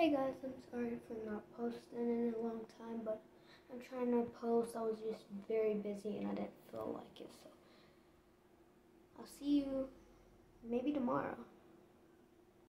Hey guys, I'm sorry for not posting in a long time, but I'm trying to post. I was just very busy and I didn't feel like it, so I'll see you maybe tomorrow.